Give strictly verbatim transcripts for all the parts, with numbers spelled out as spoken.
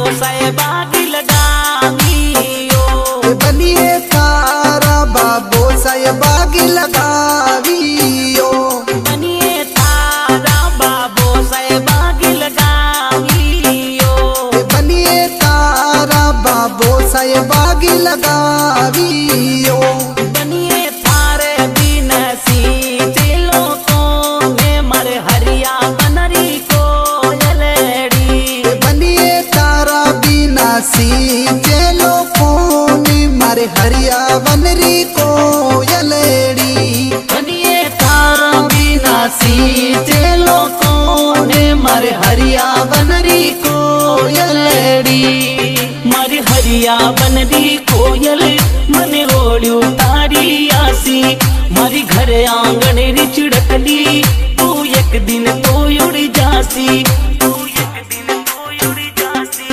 बोसाए बागी लगावियो। बनिए तारा बाबो साए बागी लगावियो। बनिए तारा बाबो साए बागी लगावियो। बनिए तारा बाबो साए बागी लगावियो। बनिए थारे बिनसी चेलो को ने मर हरिया बनरी को यलेड़ी। बनिए तारा बिनासी चेलो कोनी मारे हरिया बनरी को यलेड़ी। बनिए तारा बिनासी चेलो को ने मर हरिया बनरी को यलेड़ी। मर हरिया बनरी कोयल मने ओळ्यू तारी आसी। मारी घर आंगण री चिड़कली तू एक दिन तो उड़ जासी। तू एक दिन तो उड़ जासी।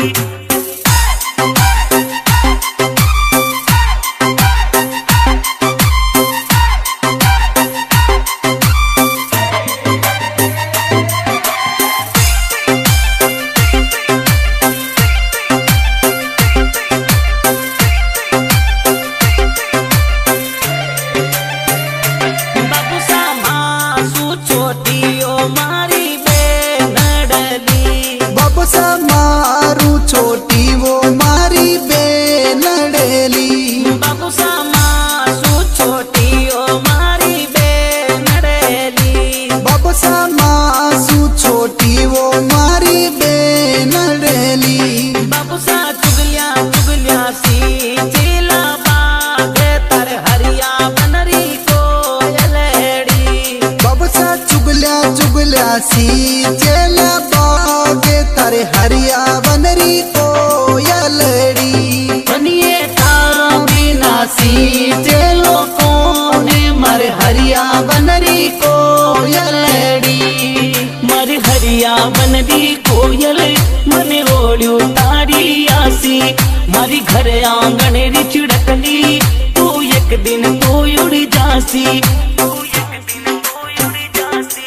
मारू छोटी वो मारी बेनड़ेली। बाबू सामासु छोटी ओ मारी बेनड़ेली। बाबू सामासु छोटी वो मारी बेनड़ेली। बाबू सा चुगलिया चुगलिया सी चेला बागे तर हरिया बनरी को यलेड़ी। बाबू सा चुगलिया चुगलिया सी चेला बागे तारे हरिया बनरी को यलड़ी। बनिए तारा बिनासी चेलो को ने मर हरिया बनरी को यलेड़ी। मर हरिया बनरी कोयल मने ओळ्यू तारी आसी। मारी घर आंगण री चिड़कली तू एक दिन तो उड़ जासी। तू एक दिन तो उड़ जासी।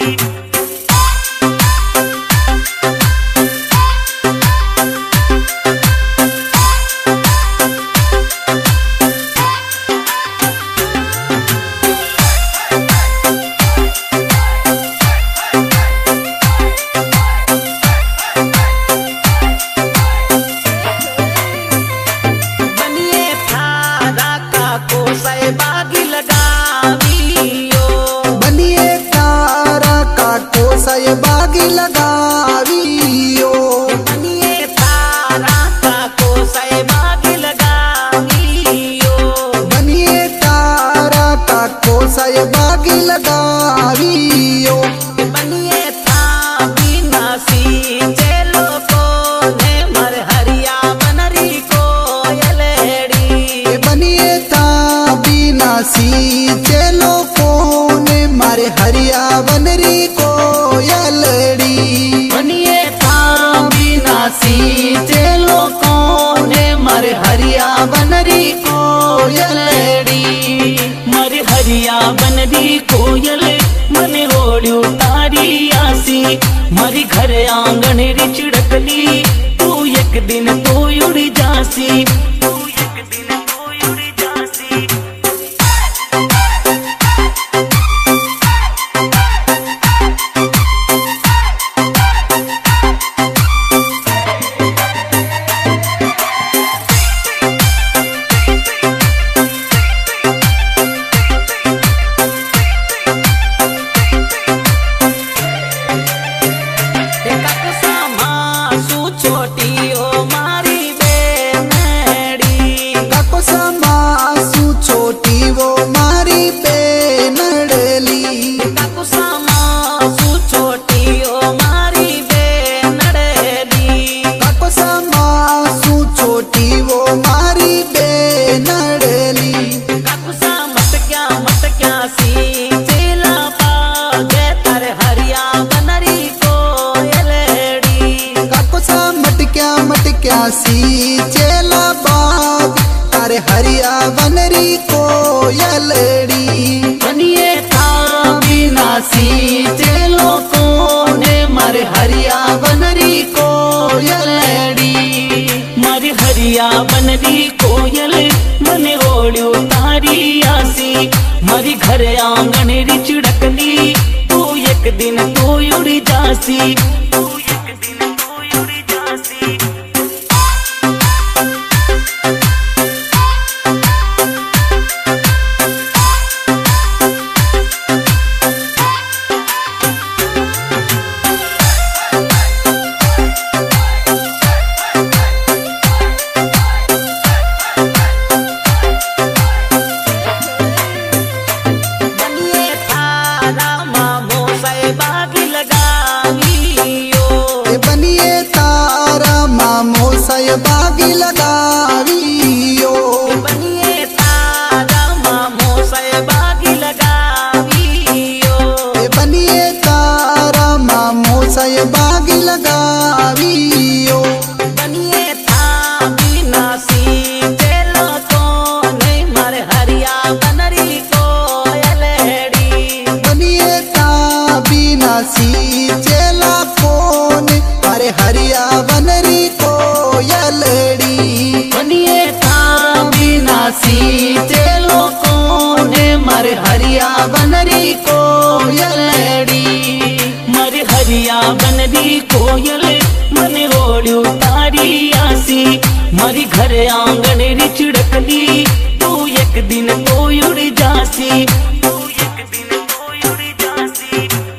बागी लगावियो। बनिए तारा काटो साए बागी लगावियो। बनिए तारा काको साए बागी लगावियो। बनिए तारा काटो साए बागी लगावियो। बनिए था बिनासी चेलो को ने मर हरिया बनरी को यलेड़ी। बनिए ता बिनासी चेलो कोने मारे हरिया बनरी को यलड़ी। बनिए तारा बिनासी चेलो को ने मर हरिया बनरी को यलेड़ी। मर हरिया बनरी कोयल मने ओळ्यू तारी आसी। मारी घर आंगण री चिड़कली तू एक दिन तो उड़ जासी। तू एक दिन तो उड़ जासी। छोटी ओ मारी बेनड़ी। काको समासु छोटी वो मारी बेनड़ली। काको समासु छोटी ओ मारी बेनड़ली। काको समासु छोटी वो मारी बेनड़ली। काको सा मटक्या मटक्या सी चेला बागे तर हरिया बनरी को यलेड़ी। काको सा मटक्या मटक्या सी चेला बाग तारे हरिया बनरी को यलड़ी। बनिए तारा बिनासी चेलो को ने मर हरिया बनरी को यलेड़ी। बनरी कोयल मने ओढ़्यो तारी आसी। मारी घर आंगन री चिड़कली तू एक दिन तो उड़ी जासी। तू एक दिन तो उड़ी जासी। बागी लगावियो बनिए तारा मामो से बागी लगावियो। बनिए तारा मामो से बागी लगावियो। बनिए था बिना सी चलो तो नहीं मर हरिया बनरी कोयलड़ी। बनिए था बिना सी चला कौन अरे हरिया बनरी कोयलड़ी। बनिए था बिना सी चलो कोने मर हरिया बनरी कोयलड़ी। मर हरिया बनरी कोयल मने ओढ़्यो तारी आसी। मरी घर आंगन री चिड़कली तू एक दिन तो उड़ जासी। तू एक दिन तो उड़ जासी।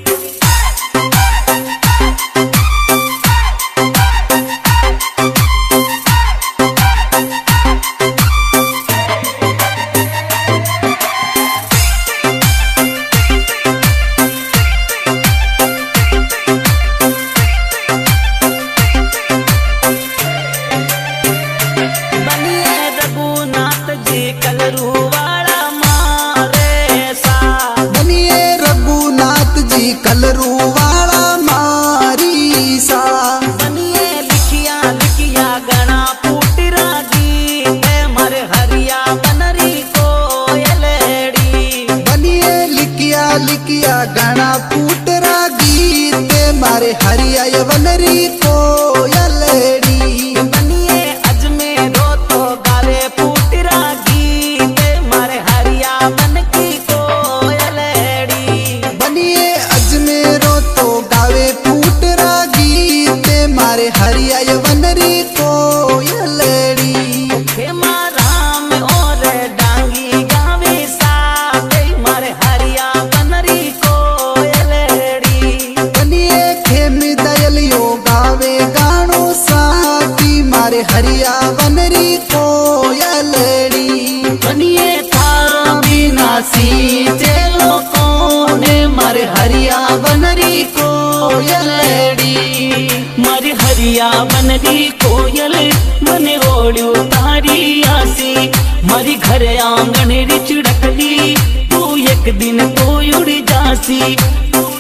कलरू वाला मारी सा। बनिए लिखिया लिखिया गणा पुटरा गीत मर हरिया बनरी कोयलड़ी। बनिए लिखिया लिखिया गणा पुटरा गीत मारे हरिया बनरी कोयलड़ी। बनिए अजमेरो तो गावे पुटरा गीत मर हरिया बन की कोयलड़ी। बनिए अजमेरो तो गावे पुटरा गीत मारे हरिया बनरी कोयलड़ी। खेमा राम और डांगी गावे साथ मारे हरिया बनरी कोयलड़ी। बनिए खेम दयलियो गावे गानो साथी मारे हरिया बनरी कोयलड़ी। बनिए थारा बिना सी चलो कोने मर हरिया बनरी कोयलड़ी। मर हरिया बनरी कोयल मने ओढ़्यो तारी आसी। मरी घर आंगन री चिड़कली तू एक दिन तो उड़ जासी।